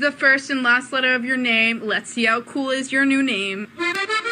the first and last letter of your name. Let's see how cool is your new name.